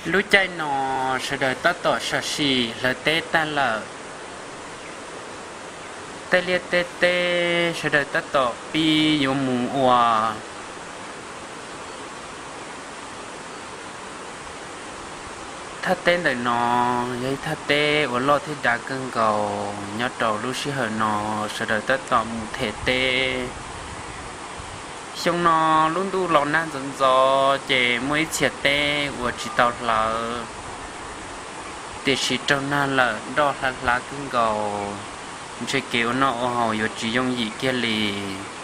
lúc chạy nó sẽ đợi ta tỏ sợ xì là tê ta lợ tê liệt tê tê sẽ đợi ta tỏ pi yêu mù hòa thắt tên đời nó giấy thắt tê và lo thế đã cưng cầu nhớ đầu lúc xí hở nó sẽ đợi ta tỏ mù thể tê xong nó luôn đu lò nan dần dò chế mới chia tê và chỉ tao là để chỉ trong nan là đo là cưng cầu chơi kiểu nó hồi và chỉ dùng gì kia lì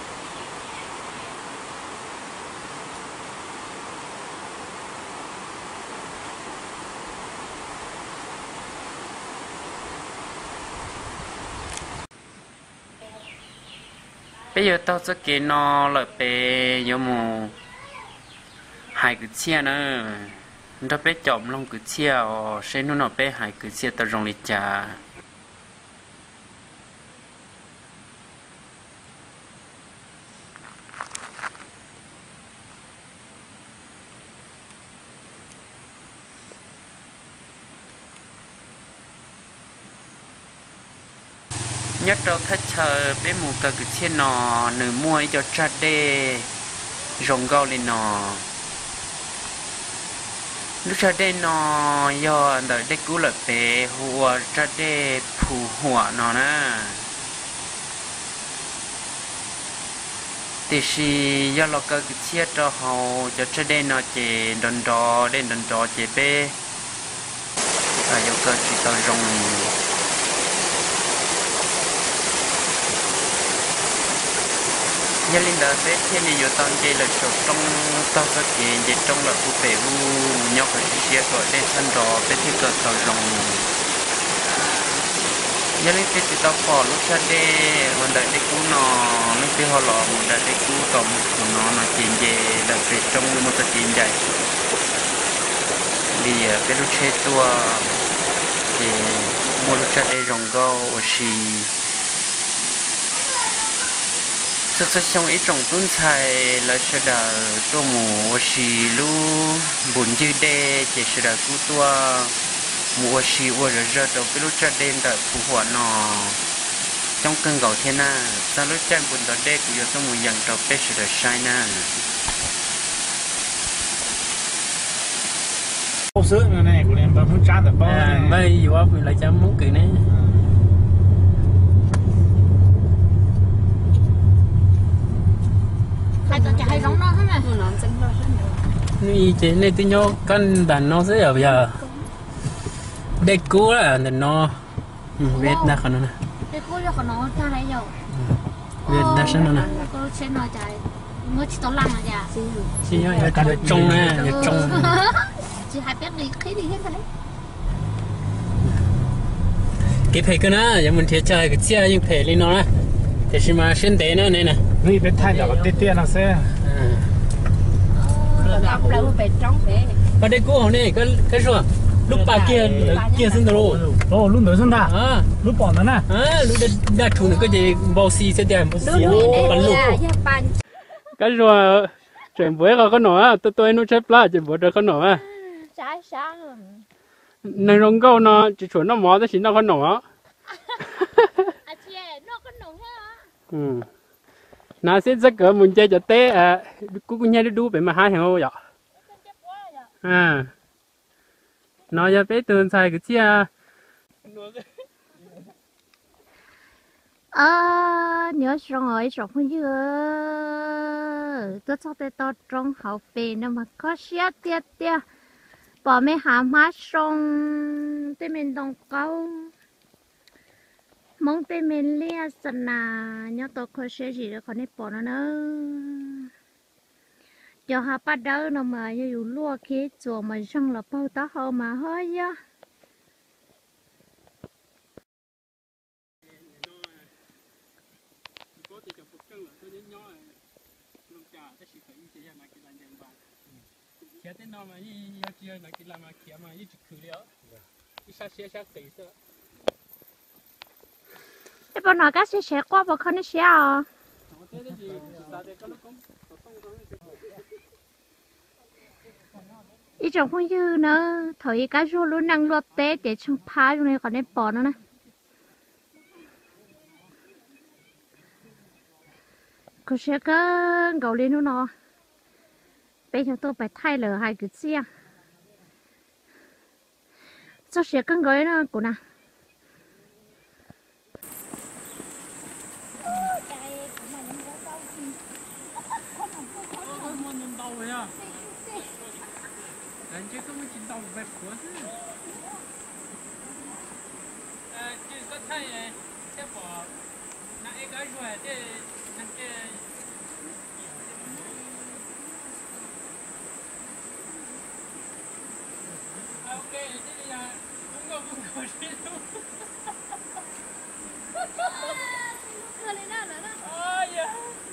bây giờ tao sẽ kể nó lại về giống mù hai cái chia nữa nó bé chọn long cái chia sẽ nó bé hai cái chia tao rong lịch trà nhất đó khách chờ bé mù cả cái chia nó nửa mua cho cha đê rong gạo lên nó lúc cha đê nó do đợi đê cú lại bé hùa cha đê phù hùa nó nè thì si do lo cái chia cho hậu cho cha đê nó chỉ đòn đò chỉ bé và do cái chỉ tao rong nhà linh đã biết thiên lý yêu tông chơi là chỗ trong tao sẽ kiện chơi trong là cụ thể u nhóc phải chia gọi đến sân đó biết thì cỡ tao rong nhà linh biết thì tao bỏ lúc ra đây còn đợi để cú nó lúc đi họ lọ một đợi để cú tổng của nó chuyện về là về trong một cái chuyện vậy vì cái lúc chơi tua thì một lúc ra đây rong go thì rất xong ít trồng tuấn xài là sẽ đã tô mù xì lu bún dư đê chỉ sẽ đã cú tua mù xì ua rồi đầu cái lúc cha đêm đợi phù hoa nọ trong cơn gạo thế na sau lúc cha bún đợt đê của tôi mù dần đầu bé sẽ đã sai na Hậu sữa này của em muốn trả được bao bây giờ mình lại chấm muốn cười này hay giống nó hết này. như thế này thì nhau căn bản nó sẽ ở bây giờ đây cũ là nó biết đã còn nữa đây cũ là còn nó ra đấy rồi biết đã xem nó nè cô xem nó chạy mới chỉ tao lăng là già chỉ nhớ cả trong nè trong chỉ hai biết đi khí đi hết đấy cái phải cái nó giờ mình thiệt chơi cái chia những phải lên nó nè thì xem mà xuyên tế nữa này nè vì biết thay đổi cái tiền nó sẽ gặp lại một bên trong thế ở đây cũ này cái rồi lúc bà kia xin đồ lúc nữa xin đã lúc bỏ nó nè lúc đã chủ nó cái gì bao xì sẽ đem bao xì bắn lục cái rồi chuyện với có nổi tôi nó xếp lại chuyện với được có nổi trái sáng này rong câu nó chỉ chuẩn nó mỏ thì chỉ nó có nổi à chị nó có nổi hết á nó sẽ rất cỡ muốn chơi cho té cũng nhớ đu về mà hai hàng ô vậy nó giờ bé tường xài cái chia nhớ rồi không dư tôi cho tôi trong hậu về nó mà có xía tiệt tiệt bỏ mấy hàm má xong tới mình đồng câu mong tới mình lia sân à nhớ tôi có xía gì đó còn nếp bỏ nó nữa cho họ bắt đầu nó mà như lúa kia chùa mà xong là bao tá hậu mà hơi á kia tên nó mà như kia mà kia làm mà kia mà như chụp khử liệu, như sao tẩy sao? Thế bọn nó các sẽ qua vào con nó sẽ à? ít trong không dư nữa thời cái số luôn năng luật tế để trong phá trong này còn nên bỏ nữa nè có sẽ có gầu lên nữa nó bây giờ tôi phải thay lửa hai cái xe sao sẽ có gối nó của nào 人家根本就到外婆子。这个菜耶，这把那一个肉这那个。OK， 这里呀，不是路。 可怜了。 哎呀！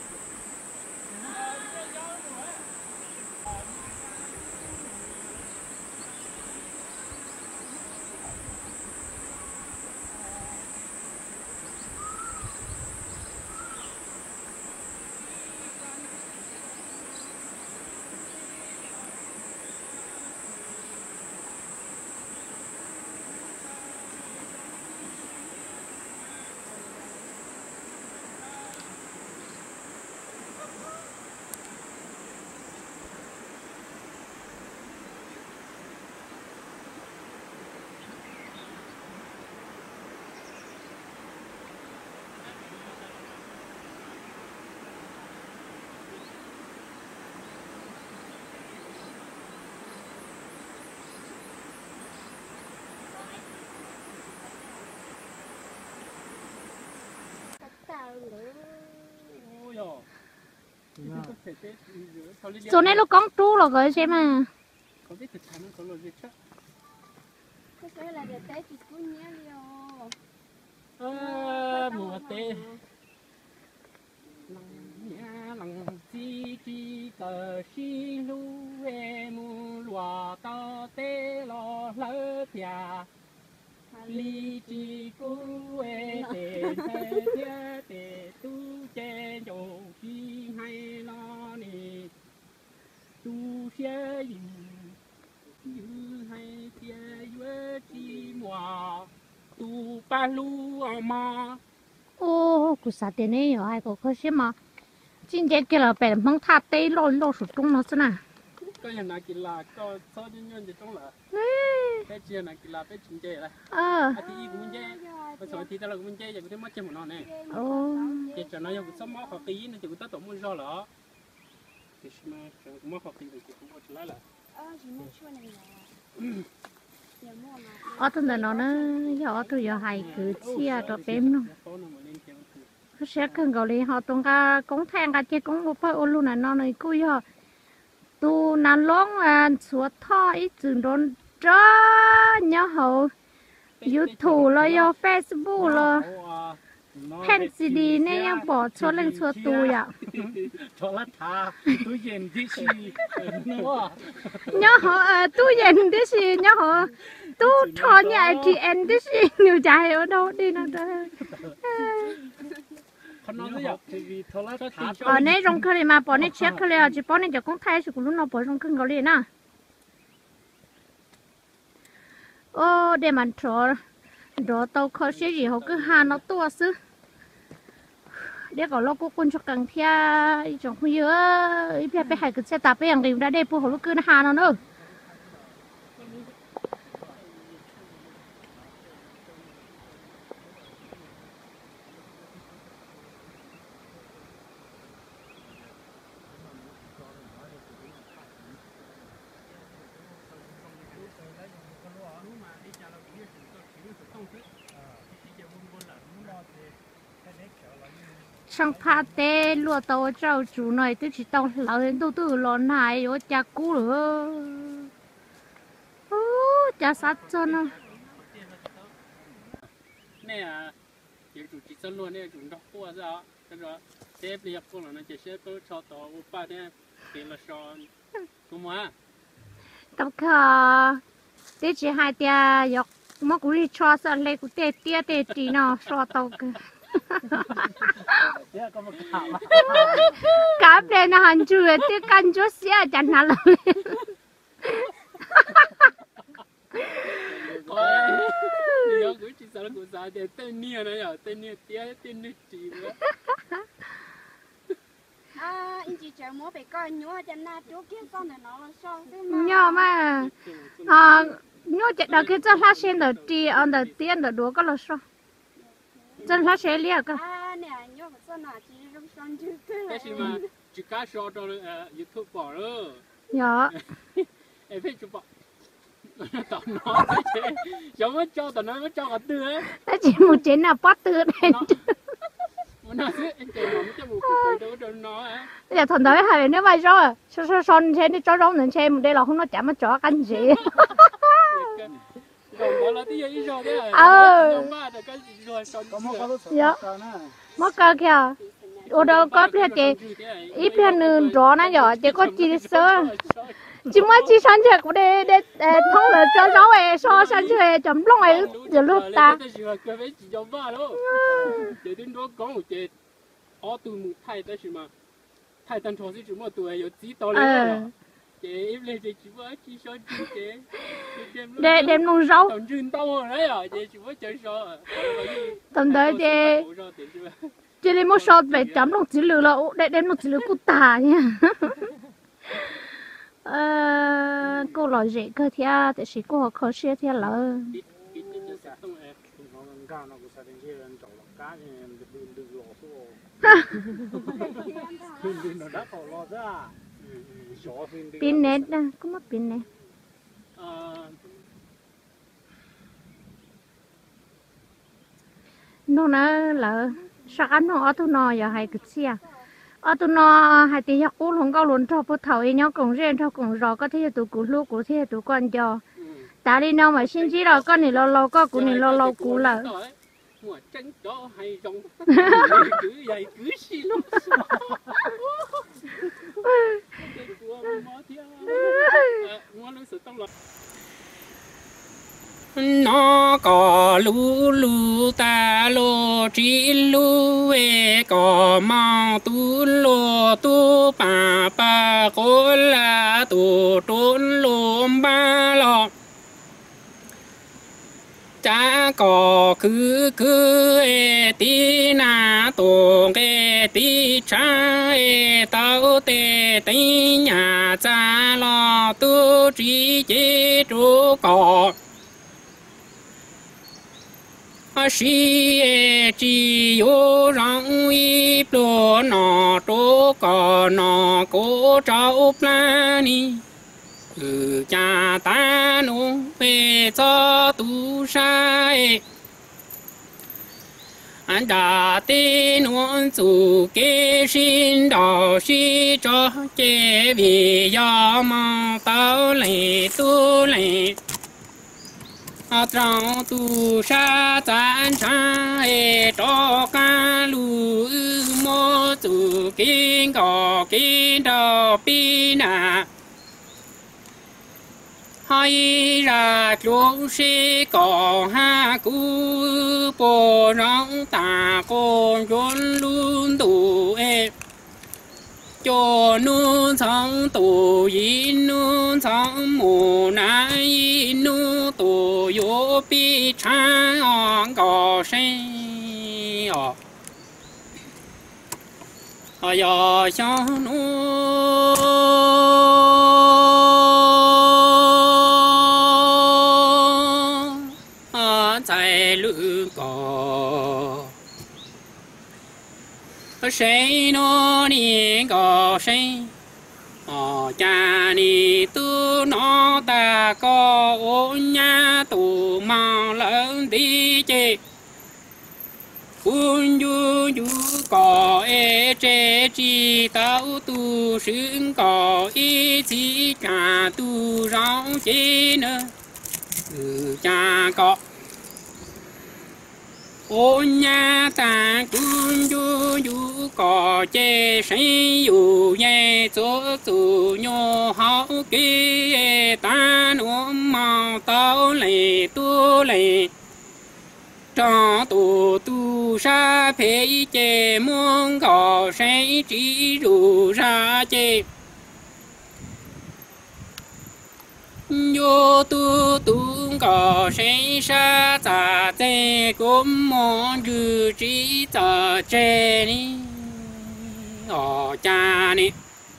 chỗ này nó con trú rồi gọi xem mà mùa tê lòng chi chi cờ xi lu em mu lúa tao tê lo lỡ thia li chi cu e tê tê tê tê tu chê dầu chi hay lo nè tu xe yu hay tia yu chi mùa tu ba lu mà ô cụ sao tiền này rồi ai có khó xem mà chính cái kia là bè măng tháp tây lon sụt tung nó thế nào có nhà nào kila có sao nhân nhân gì trong là cái chuyện nào kila cái chuyện chơi là thì cũng chơi bây giờ thì ta là cũng chơi giờ cũng mất chơi một non này cái chuyện nó cũng sắm móc học tí nó chỉ cũng tất tổ muốn do là cái mà cũng móc học tí thì cũng có lại là tuần này nó giờ tôi giờ hay cứ chia cho bém nó sẽ cần gọi đi họ tung cả công thang cả chơi công một phải ôn luôn này nó này cứ giờ tu nàn lóng suốt thọ ít chừng đón cho nhớ hậu YouTube rồi yo Facebook rồi pen CD nàyยังbỏ cho lên cho tu vậy cho lát thà tu yên đi xí nữa nhớ họ tu yên đi xí nhớ họ tu cho nhà thì em đi xí nhiều dài ở đâu đi nó đây ở đây trong cái mà bỏ này check cái này chỉ bỏ này cho con thay sự của lúc nào bỏ trong cái này nè ô để mà cho đó tàu khó xí gì họ cứ hà nó to xứ để có lo cô quân cho càng thia trong khu giữa ít phải hay cứ xe tạp với hàng rìm ra đây phụ họ lúc cứ hà nó nữa sang pha tê lúa tàu trâu chủ này tôi chỉ tàu lão đến tôi từ lon này ở cha cũ nữa cha sát cho nó nè à chủ chỉ chân luôn nè chủ đọc qua ra cái đó thế bây giờ con là nó chỉ sẽ có cho tàu ba nè thì là son đúng không tập cả thế chỉ hai tia dọc mà cũng đi cho sang lấy cũng tê tia tê tí nó cho tàu cáp đây nó hành chưa tiếc canh chúa xe chẳng nào nó cũng sao để tên nia này à tên nia tía tên nia chỉ nữa anh chị chờ mua phải coi nhúa cho na chỗ kia sau này nó là sao thế mà nhỏ mà nhỏ chạy đầu kia cho lá sen đầu trì on đầu tiên đầu đũa có là sao chân lá sen liệt cơ nè nhúa phải sao nào chỉ trong son chứ cái gì mà chỉ cá sò cho YouTube bỏ rồi nhỏ em phải chụp bỏ tao nói thế giống mới cho tao nói mới cho cả tư ấy nó chỉ một chuyện nào bắt từ đây nó sẽ anh kể nó cho một cái đâu cho nó á giờ thằng đấy hay nếu mà rồi son trên đi cho rong nên xem đây là không nó chả mà chó canh gì rồi đó là cái gì rồi đấy dạ mất cơ kìa ở đâu có biết chị ít biết nương chó nó nhỏ chỉ có chỉ sơ chỉ mới chỉ sản xuất của để thông là cho rau ấy so sản xuất chấm lông ấy giờ lúc ta để đến đó có một cái ở từ một thay tới gì mà thay tân thọ chỉ một tuổi có chỉ to lên chị em lên chị mới chỉ so chị để đem nông rau tầm chuyên tao rồi đấy à chị chỉ mới chơi so tầm đấy chị đi mua sọt về chấm lông chỉ lừa là để đem lông chỉ lừa cút tà nha cô nói gì cơ thì để sĩ cô họ khó xia thì lỡ pin nét đó có mất pin nét nó là sao ăn nó ở tu nó giờ hay cái gì ở tu nó hay thì học cũ không có luôn cho bố thầu nhau cùng riêng cho cùng rồi có thể tụ cũ lúc có thể tụ con cho ta đi nào mà xin chỉ rồi con này lâu có cũ này lâu cũ là tránh chó hay trong cứ vậy cứ xì lắm nó có lú lú ta lô chỉ lú e có mau tu lô tu pa cô la tu trốn lùm ba lọ cha có cứ e tí na tổ e tí cha e tao tê tí nhà cha lo tu chỉ chế chú có si chỉ yo rong y plo nọ trố cò nọ cố trâu plani cha ta nu về cho tu sai anh đã tin muốn chủ kế sinh đạo sĩ cho chế vì do mong tao lấy tu lấy trong tu sa tán sa cho ca lu mô chủ kinh có kinh đầu pi na hay ra chúng sĩ có ha cú bộ rong ta con rốn luôn đủ cho nun sống tù yin nun sống mù na yin nu tù yo bi chan on gò sen yo xiao nu在路高。谁诺你个谁？家里都闹大个，我家都忙人的街。quân du có chế chỉ tao tu sinh có ý chí trả tu rau chế nữa cha có ôn nhà ta quân du có chế sinh yu ye chỗ tu nhô hậu kia ta nuốt màu tao lấy tu lấy cho tu sa phê chế muôn có sẽ chỉ rủ ra chế yo tu tu có sinh ra giả chế cũng mong giữ trí giả chế ni ở cha ni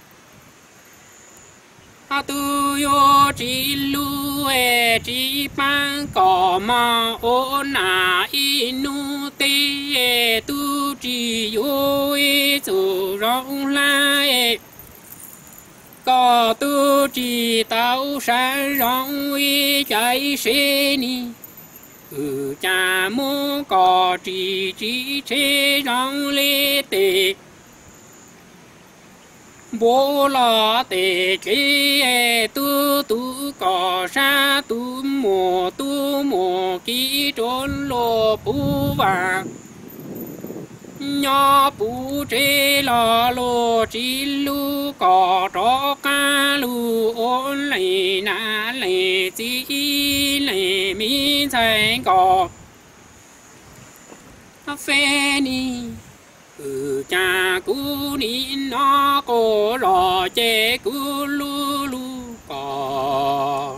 a tu yo chỉ lu e chỉ ban có mà ô na inu te tu chỉ yo e tu rong lai có tu chỉ tao sáng rong uy chạy xe ni cha mô có chỉ chế rong lê tê bố lo tê chế tu tu có sa tu mô ký trốn lô bú vàng nhỏ bú chế lo lô chỉ lu có tró ca lu ôn lệ na lệ chỉ lệ mi thành có phê ni cha cú ni nó cô rò chế cú lu lu có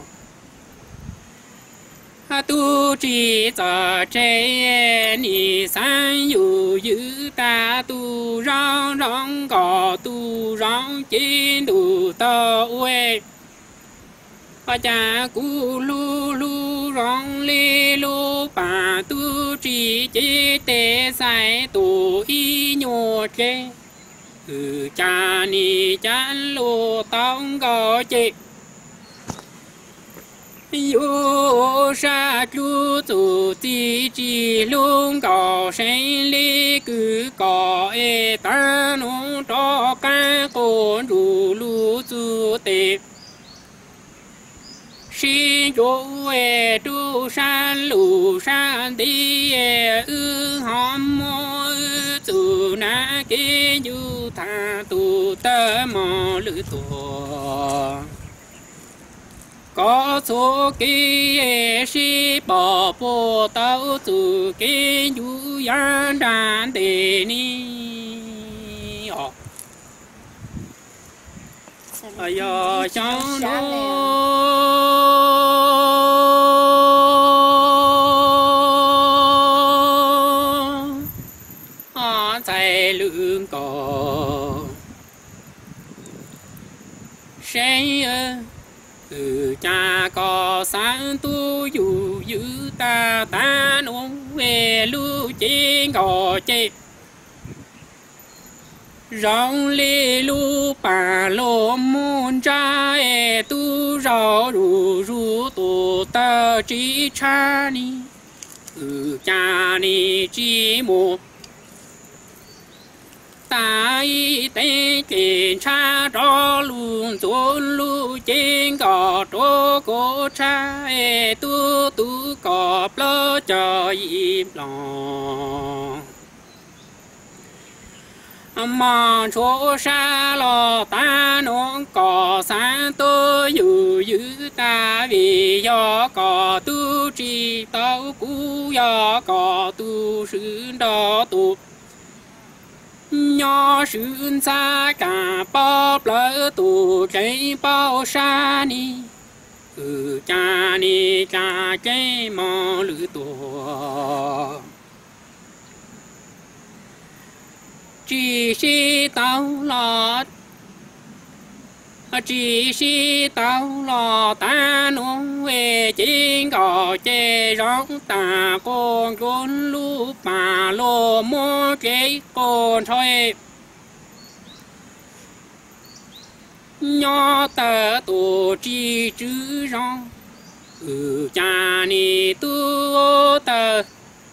tu chỉ cho chế ni san yu yu ta tu rong rong có tu rong trên đủ tơ uê cha cú lu lu rong lê lu bà tu chỉ chế tê sai tu y nhô chế cha ni chan lu tông có chế yo sa chu tu ti chi lung có sinh lý cứ có e ta nong cho ca con ru lu tu te xin yo e tu san lu san đi e hom mo tu na ke yu tha tu ta mo lư tu có số kia si bỏ bộ tao từ cái du yan đàn đề ni ai giờ trong nó chạy lưng cò say cha có sáng tu dù giữ ta ta nông về lưu trên gò chê rong lê lu bà lô môn cha e tu rò rù rù tổ ta chỉ cha ni cha ni chỉ một ta y tên kiểm tra cho luôn chốn lu trên cỏ trố cổ cha e tu tu cỏ plơ cho im lòng mà chỗ xa lo ta nón cỏ sáng tôi dù giữ ta vì do cỏ tu trì tao cú do cỏ tu sự đó tu nhỏ sướng xa cả bao lỡ tù cái bao xa ni cha ni cha cái mò lử tù chỉ si tao lọt chỉ si tao lọt ta nông về trên cỏ chê rong ta con lu bà lô mô cái con thôi nhỏ tờ tổ chỉ chữ rong cha ni tu tờ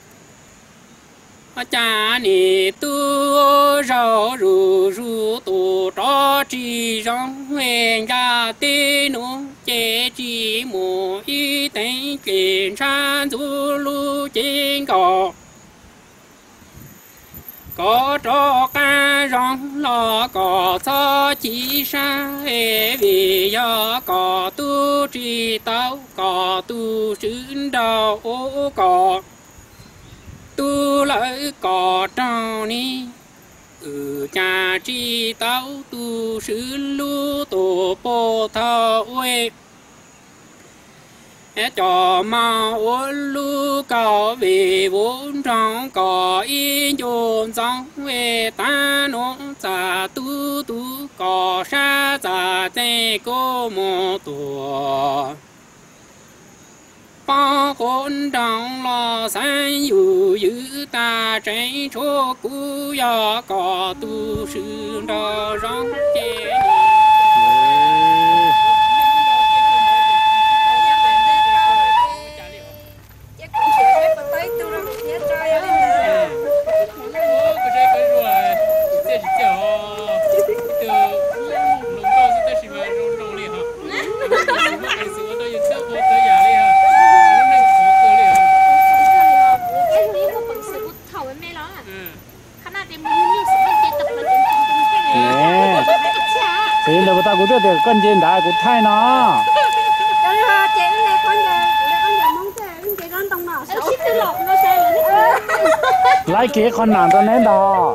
cha ni tu rau rù rù tổ cho chỉ rong huyền ra tê nông chế chỉ mùa y tên kiểm tra du lu trên cỏ có cho ca rong lo có cho chỉ sa hệ vì do có tu trì tao có tu sướng đầu ô có tu lợi có trong ni cha chi tao tu sướng lu tổ bồ thao uê cho mau ôn lu cao về vốn trong có yên dồn dòng về ta nó giả tu tu có sa giả tê cô mô tùa bao hôn trong lo san yu yu ta trái chỗ cũ ya có tu sư đó rong chê thế là người ta cũng biết được cân trên đá cũng thay nó lấy kế con nàng cho nên đó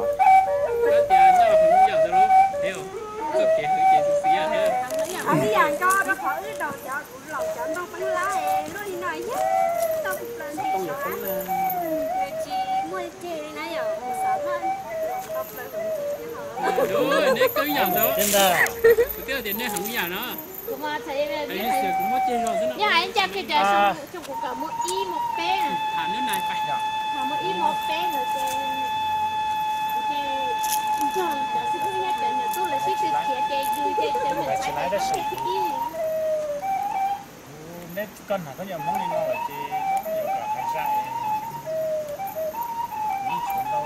đúng đấy cứ nhận đó trên đó cái tiền này không nhận nó cũng mà thấy là cũng mất tiền rồi nhà anh cha cái trẻ trong cuộc cả một y một bé thả nước này phải thả một y một bé rồi cho sự cũng nhắc đến tôi là sẽ cái vui cái mình phải cái nét cân là có nhiều món đi ngon ở trên nhiều cả hải sản đi xuống đâu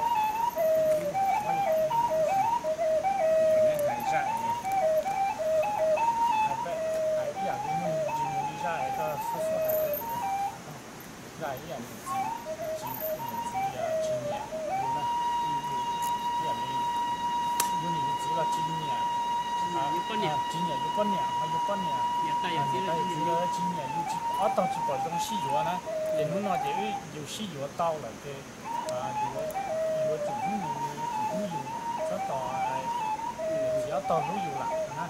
con nhà hay là con nhà tay tay chỉ nhà như chỉ ở tàu chỉ bảo trong xí dừa nè để nó nói thì nhiều xí dừa tàu là cái dừa chủng nhiều rất to chỉ ở tàu nó nhiều lắm nè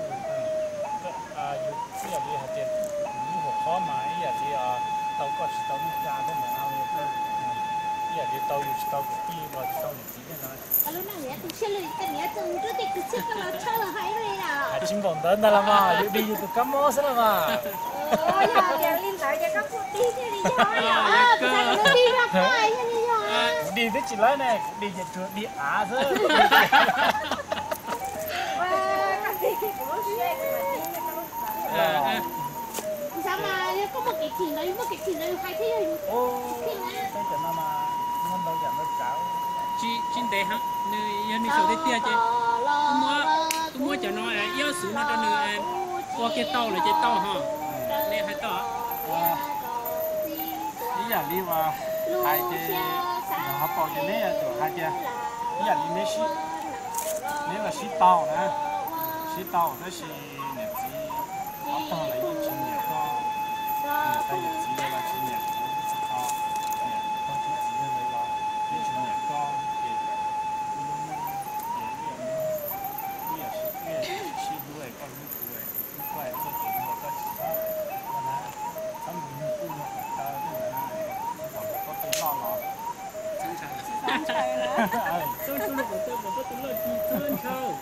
dừa cái gì hạt tiền như hộp khó mà cái gì tàu có chỉ tàu nước ra thôi mà ao nhiều hơn cái gì tàu nhiều chỉ tàu của kia và tàu nhiều gì thế này lúc nào nhé tôi sẽ lấy cái nhé từng chút thì cứ chết cái chơi là hay rồi à chính bọn đến đây là mà đi từ cắm mó sẽ là mà ôi giờ liên tại giờ các cô đi chứ đi cho sao nó đi ra ngoài chứ đi cho đi tới chỉ lấy này đi về trường đi á thôi sao mà có một cái thuyền đấy hay thế rồi cái chuyện mà ngon đâu chẳng được cháu chín tệ hả nơi dân đi số thế tia chứ tôi mua cho nó yếu số nó cho nơi qua cái tàu là cái tàu hả này hai tàu ý là đi vào hai cái họ bảo cho nên là từ hai cái ý là đi mấy xí nếu là xí tàu nè xí tàu đó xí nhà gì họ tàu là những chuyện nhà to người ta nhà gì là chuyện nhà to không chỉ gì là những chuyện nhà to tôi lúc của tôi một cái lời gì trơn trâu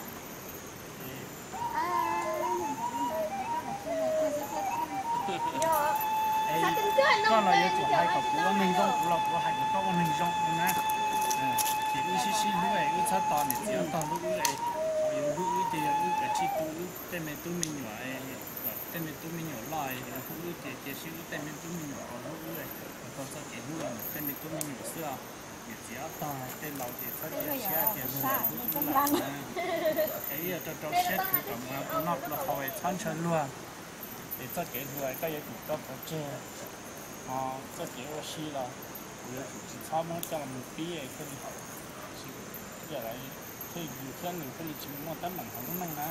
con là yêu chuộng hai cậu của mình rong của lộc của hai cậu con mình rong nè chỉ ưu xí lúc này ưu sát to này chỉ to lúc này yêu ưu thì ưu cái chi tu tên mình tu mình nhỏ tên mình tu mình nhỏ lại ưu thì cái xí tên mình tu mình nhỏ ưu này còn sao cái ưu là tên mình tu mình nhỏ xưa chỉ to tên lão thì sao cái xí cái ưu là cái cho xét thì còn nó là hồi thân chân luôn để cho cái ưu cái gì cũng có chơi这给我洗了，我要是他们叫我们毕业可以好，是接下来可以有天能可以去摸单门好弄呢。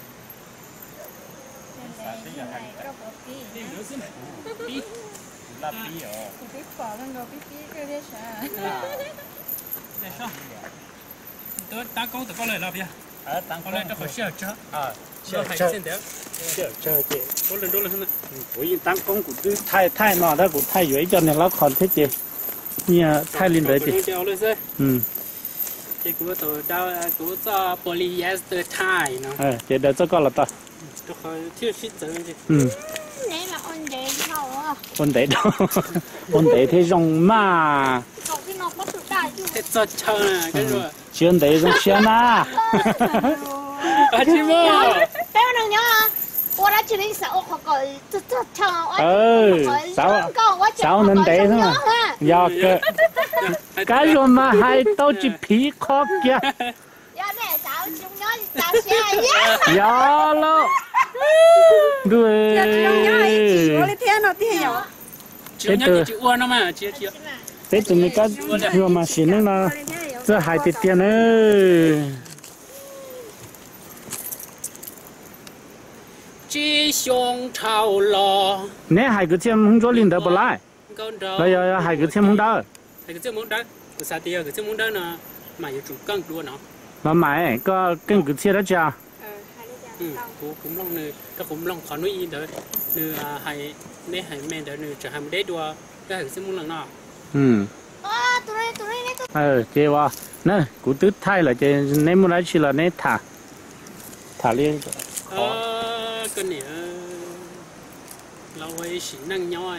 啥事也还得， 这有是逼， 那逼哦。 逼跑那个逼个些啥？ 来上，都打工得过来了别？ 打工来这好小车啊， 小车，现在。 chờ chị đôi lần với tăng công của thứ thay nọ đó của thay dưới cho nên nó còn thế chị như thay lên đấy chị chị của tôi đào của cho polyester tie nó chị đợi cho con là to tôi khỏi thiếu shit rồi chị nãy là ôn đệ đâu à ôn đấy đâu ôn đấy thế rong mà còn cái nó bắt được đại chứ thế cho chờ nè cái rồi chuyện đấy rong xe na chị mơ béo đừng nhớ我来这里是我好搞，这唱 sao nên đấy thôi mà, giờ cái rồi mà hai tao chỉ phí khó kia, giờ lo, rồi, thế từ, thế từ này cái vừa mà xin nó là, giờ hai tiền nữa. chỉ xong trào lò nè hai cái chiếc không cho linh đỡ bờ lại bây giờ hai cái chiếc không đỡ hai cái chiếc không đỡ cái sao thì cái chiếc không đỡ nó mà yêu chủ căng đua nó mà mày có cái chiếc đó chưa cũng long nữa cũng long khó nuôi đỡ nữa hai nè hai mẹ đỡ nữa chỉ hai mươi đua cái hai chiếc không lần nào chị vào nè cụ tứ thay là chị nếu muốn nói chỉ là nè thả lên cái này lâu ấy chỉ năng nhau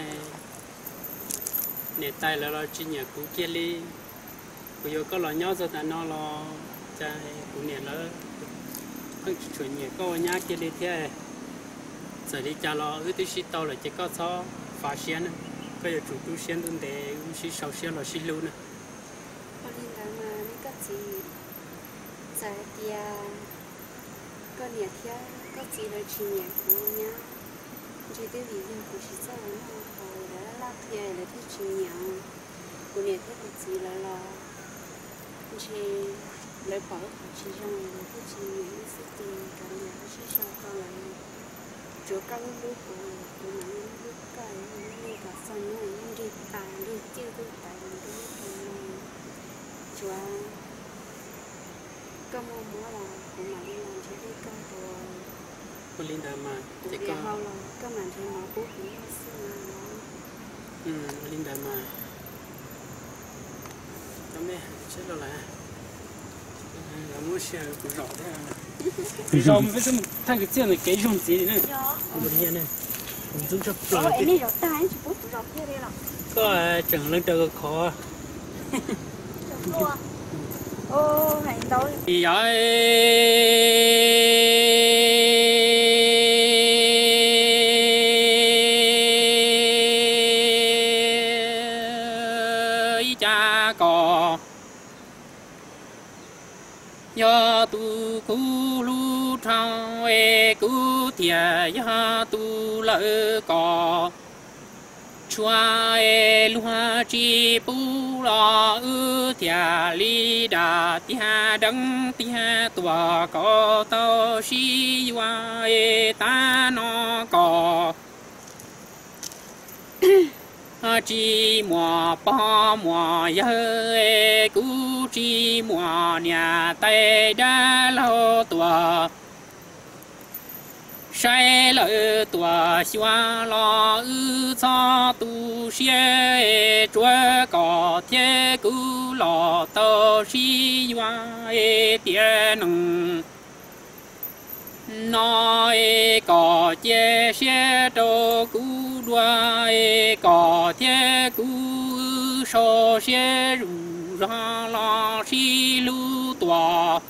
nè tay là lo chỉ nhờ cú kia đi bây giờ có lo nhau rồi ta nó lo cha cú nè nó không chuyển nhẹ có nhá kia đi thế giờ đi cha lo ư tôi chỉ tao là chỉ có số phá xiên cái giờ chủ tu xiên luôn để chỉ sau xiên là xí luôn nè có nè thế có gì là chỉ nhẹ cũng nhá chỉ tới vì dân cũng chỉ sao nó hồi đã lắc thế là thế chỉ nhẹ cũng nè thế cũng chỉ là lo chỉ lấy bỏ chỉ trong là thế chỉ nhẹ sự tình cái nè chỉ sau con là chỗ các lúc của nó lúc cái như cả sân nó đi tài đi tiêu đi tài đi chúa có mua mua là của mình làm cho đi con của con linh đàm mà chỉ có các bạn thấy nó cũng bị xưa nó linh đàm mà tấm này chết rồi là mua xe cũng rõ thế rõ mình phải thay cái chuyện này cái dùng gì nữa một hiện này cũng giúp cho cái này rõ tai chỉ bút rõ thế đây là có chẳng lên trời khó ô hành tối thì ấy cha cò do tu cú lu trao e cú thiệt do tu lỡ cò chua e lúa chi pu lo ư thia li đà tia đắng tia tua có tao si hoa e ta nó có chi mùa po mùa dơ e cú chi mùa nhà tay đã lâu tua sai lỡ tua xóa lo ư cho tu xie chúa có thế cú lo tao si hoa e tiền nói có che xe đồ cú đua có thế cú so xe rủ ra lo si lu tòa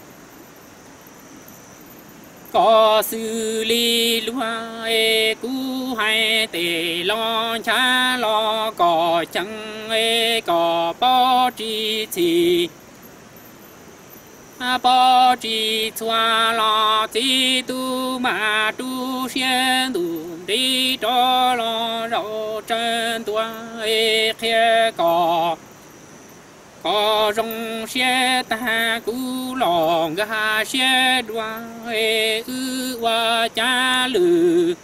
có xử lý lúa cú hai tề lo cha lo có chẳng có bao chi chi bao chi xoa lo chi tu mà tu xiên tu đi cho lo rau chân tua kia có rong xe ta cú lò gà xe đoa ư hoa cha lử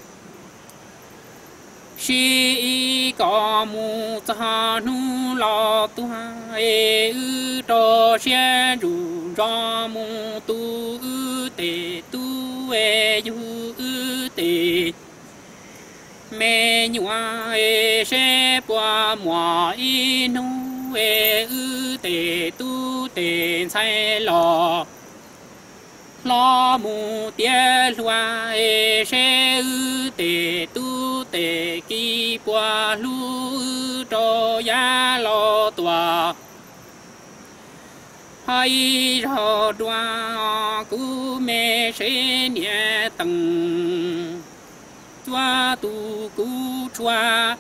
si có mu cha nu lo tu ư cho rủ cho mu tu ư tê tu yu ư tê mẹ nhua sẽ qua mùa inu ư tê tu tê sai lo lo mu tia loa sẽ ư tê tu tê kỳ qua lu cho ya lo tòa hay rồi đoa cú mẹ sẽ nhẹ tầng choa tu cú choa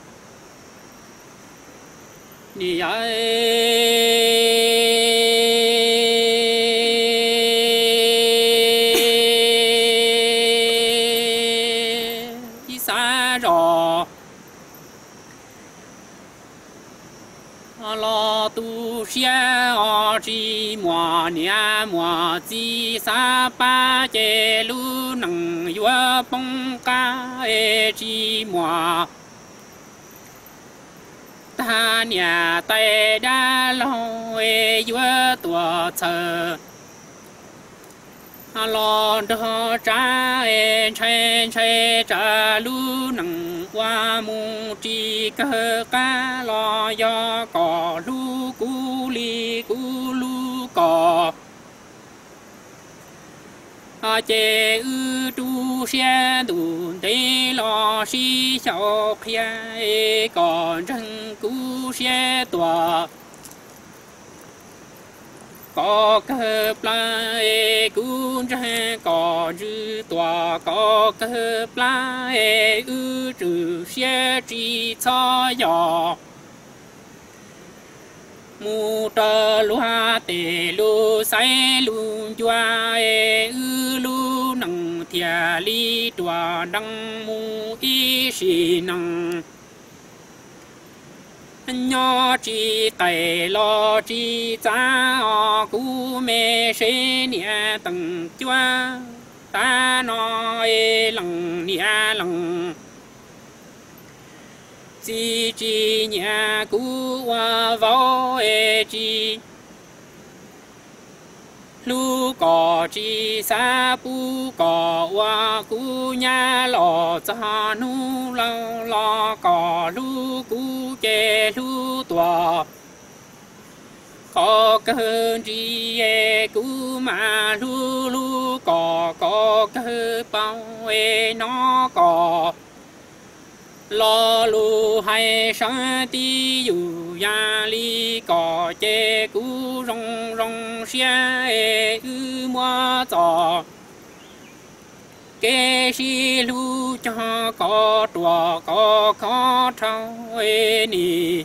ni xa rồi lo tu xia o chi mùa nia mùa chi sa pa che lu nang yua bông ca chi mùa ta nia tay đa lo yua tua chờ lo đo cha chen chen cha lu nang qua mu chi cơ ca lo yo cỏ lu cu li cu lu cỏ chế ư tu xe đủ để lo xí cháu khía còn răng cu xe tòa có cơ pla cún ra có dư tòa có cơ pla ư trừ xe chỉ cho nhỏ mu tơ loa tê lu say lu choa ư lu nằng thia li tòa đăng mu y si nằng nhỏ chỉ tay lo chỉ cha cú mẹ sẽ nia tầng choa ta nói lằng nia lằng chỉ nhà cú vào chỉ lu cỏ chỉ sa pu cỏ wa cú nhà lò cha nu lo cỏ lu cú chè lu tòa có cơ gì cú mà lu có cơ bao nó có lo lu hay sang ti yu ya li có chè cú rong rong xia ư mua giò kê si lu cho có tua có khó trâu nì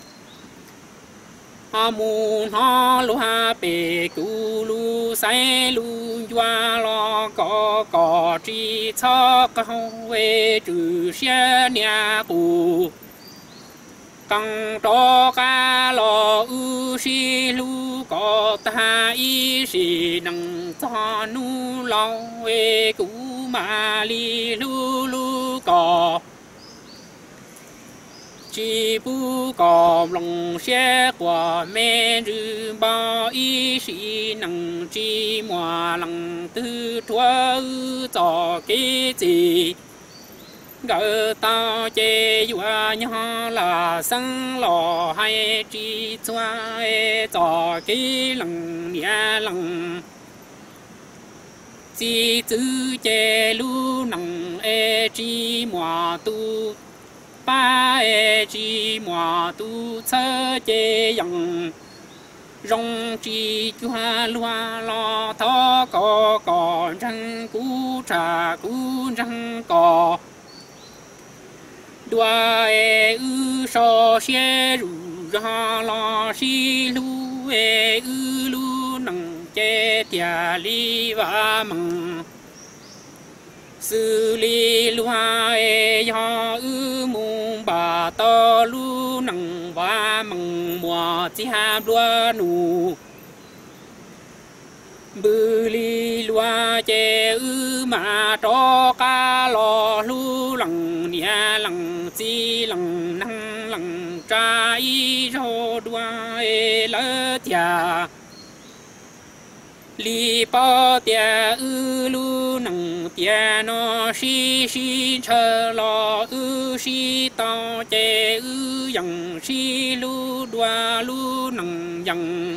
mu nó lu ha bê cú lu say lu doa lo có chỉ cho câu trừ xe nhà bù tăng cho cá lo ư si lu có ta y si nâng cho nu lo cú mà li lu có chỉ bu có lòng xe của mẹ rư bao y sĩ nằng chỉ mùa lằng tư chúa cho cái gì gỡ tao chế dùa nhỏ là sân lò hay chỉ chúa cho cái lằng nhà lằng chỉ chữ chế lu nằng chỉ mùa tu ba chỉ mùa tu sơ chế yang rong chỉ chua loa lo thọ có răng cú trà cú răng cò đua ư so xe rù ra lo si lu ư lu nằng chế tia li va măng sư li loa ya ư mùng bà to lu nằng va măng mùa chi ha đua nụ bư li loa chè ư mà cho cá lò lu lằng nia lằng chi lằng năng lằng trai rô đua lơ tia li bao tia ư lu nằng tia nó xi chờ lo ư xi tao chê ư yang xi lu đoa lu nằng yang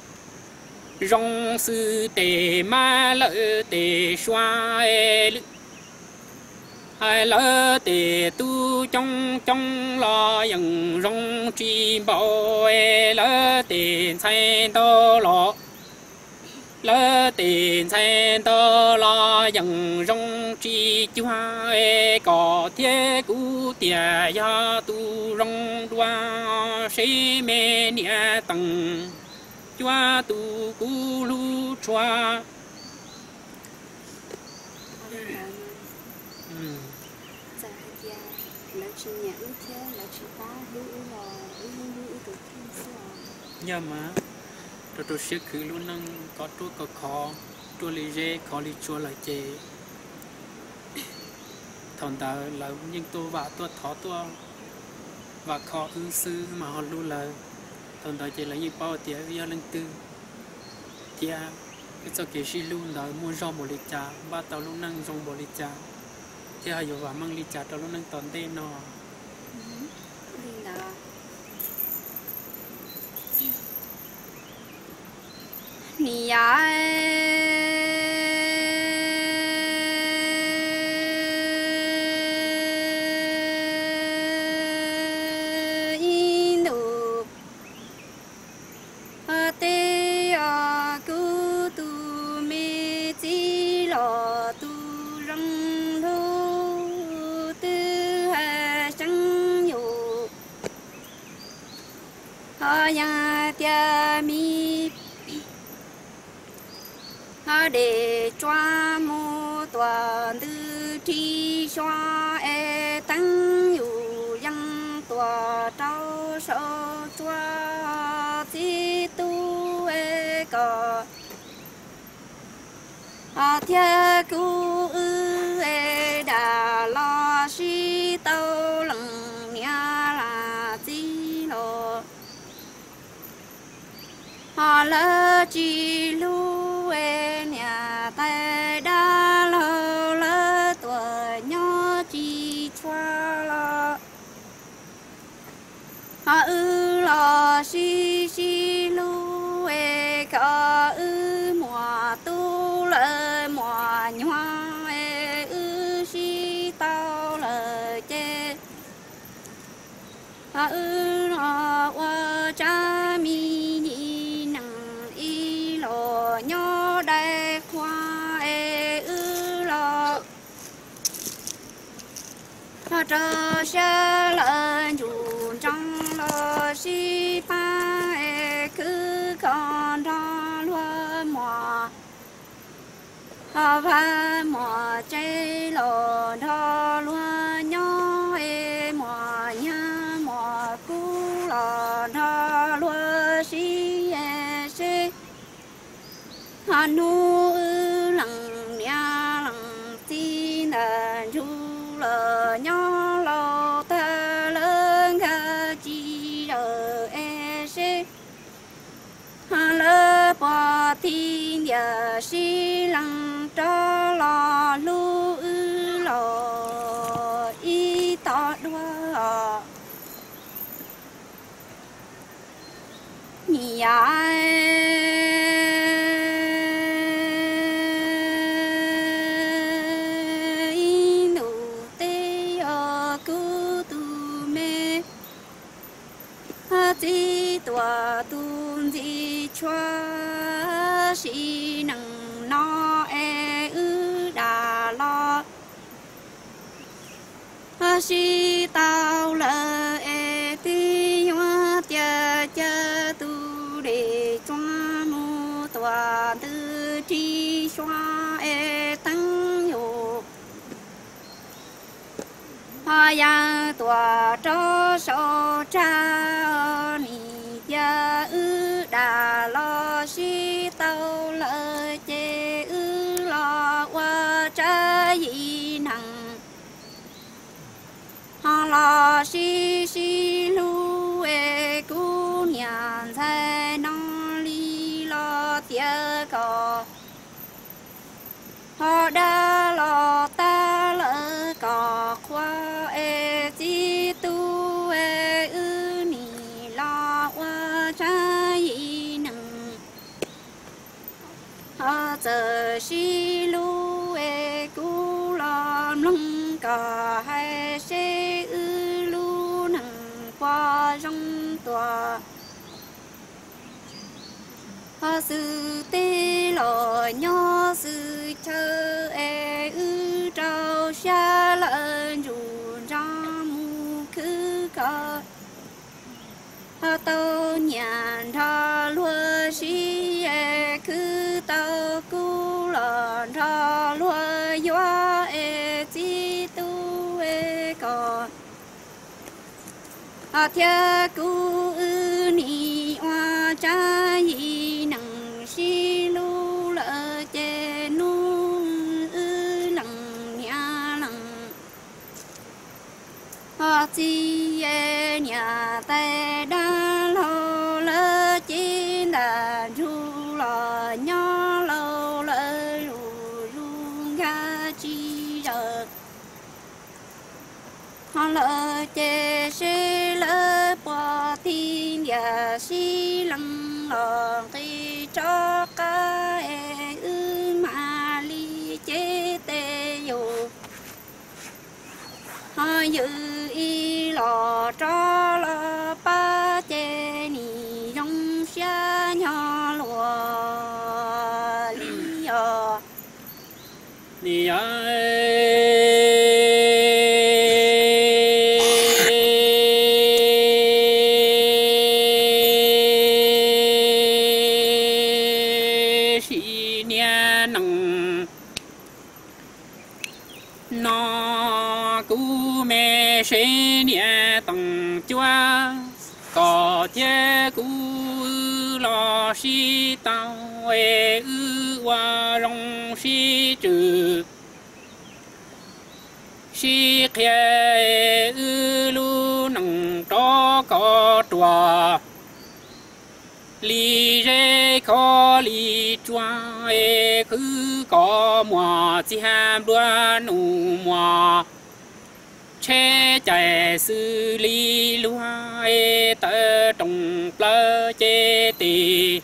rong sư tề ma lỡ tề xoa lư hai lỡ tề tu trong trong lo yang rong chi bảo lỡ tề sai to lo lỡ tiền xe to lo dần rong chi chua có thế cú tia ya tu rong đoa sĩ mê nia tầng chua tu cú lu chua giờ thì là chỉ nhà ước thế là chỉ ba ước ước được thêm sao nhớ mà tôi sẽ cứ luôn năng có tôi có khó tôi lý dễ khó lý chua lại chê thằng ta là nhưng tôi và tôi thọ tôi và khó ư sư mà họ luôn là thằng ta chỉ là những bao tiền vì lần tư thì cái cho cái gì luôn là mua rau bò lít trà ba tàu luôn năng rau bò lít trà thì họ vào mang lít trà tàu luôn năng toàn tên nó 你呀，印度，对呀，古都美吉罗都人路都还生有，好呀的米。để cho mô toàn tư tri xoa tăngอยู่ยังตัวเจ้าโซชัวที่ตัวก็เทียกูดาลอชีเต้าหลังเนียลาจีโลเลจีลูnhà tay đã lâu lỡ tuổi nhỏ chỉ choa lo họ ư lo xi lu có ư mùa tu lỡ mùa nhhoa ư xi tao lỡ chê họ ư lo qua cha mi nhị nằng y lo nhỏ đây khoa ư lo họ cho xa lợn chuồn trong lo xi pa cứ còn đó luôn mò họ va mò chơi lo đó luôn nhỏ mò nha mò cú lo đó luôn xi xi họ nu lằng nha lằng tin là du lờ nhỏ lo ta lớn ga chi lờ xi họ lỡ bỏ tin giờ xi lằng cho lo lu lo y tọt đua nhỉ chỉ tua tuôn chỉ choa xí nằng nó ư đà lo xí tao lỡ ti hoa tia cha tu để cho mu tua tư chi xoa tăng nhiều hoa ya tua cho số cha ni ya ư đà lo xí tao lỡ chê ư lo qua cha yi nằng họ lo xí lu cú nhàn sai non li lo tia cò đa lo ta lỡ có khoa e chi tu e ư nì lo qua trái nâng giờ xí lu e cu lo lông cả hai xe ư lu nâng qua trong tòa sư tê lò nho sư chơ e ư trao xa lợn rù ra mù khứ cờ tao nhàn tha lúa xí e khứ tao cu lợn tha lúa gió e chi tu e cò thia cu ư ni hoa trái nằng xí lu lợ chê nu ư lằng nhà lằng chi e nhà tê đa lo lợ chi đà ru lò nhỏ lâu lợ ru ru ga chi giờ lợ chê xê lợ bỏ thiên nhà xí lăng lò khi cho ca e ư mà li chế tê dù dự y lò cho lò ba chê nì rong xa nhỏ lùa li yò đi nó cú mẹ sinh nhẹ tầng chúa có chế cú lo si tao e ư hoa rong si trừ si khé ư lu nằng cho có chùa li rê khó li choa e cứ có mùa chỉ ham đua nụ mùa chế chạy sư li lúa e tơ trồng plơ chế tì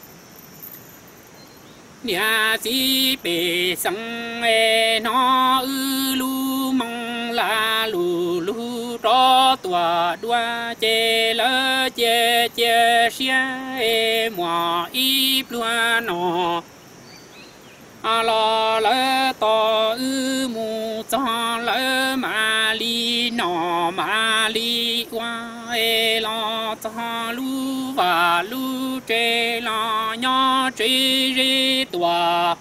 nhà chỉ bề săng e nó ư lu mong la lu lu cho tua đua chế lơ chế chế xia e mùa ít lúa nọ lo lỡ to ư mu cho lỡ mà li nọ mà li qua e lo cho lu và lu chế lo nhỏ chế rê tòa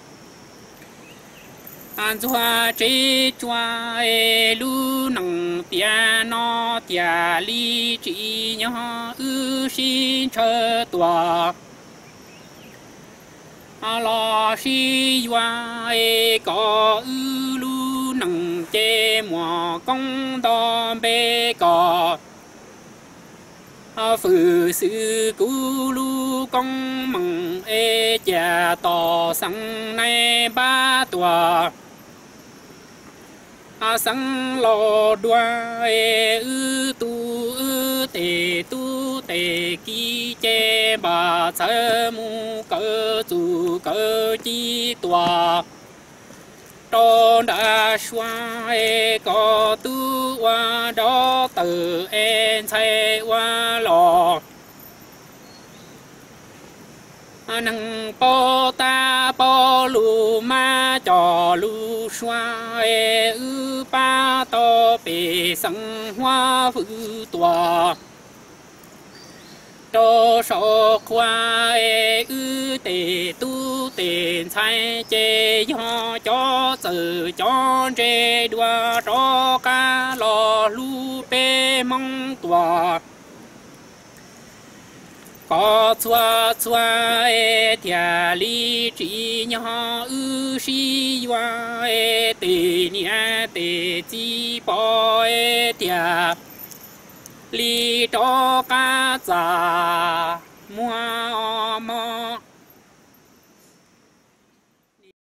an chua chế chua e lu nằng tia nó tia li chỉ nhỏ ư xin chờ tòa lo si hoa e có ư lu nằng chê mùa công đo bê cò phừ sư cú lu công mừng e cha tò sang nay ba tòa sang lo đoa e ư tu tê ki chê bà sơ mu cơ chủ cơ chi tòa cho đã xoa e có tu hoa đó từ en xe hoa lò năng po ta po lu ma cho lu xoa e ư pa to bề sang hoa phư tòa cho số khoa e ư tề tu tiền sai chê do cho sự cho chê đua cho ca lò lu tê mong tòa có chua e thia li chỉ nhỏ ư si hoa e tề nia tề chi po e thia li cho ca già mua mò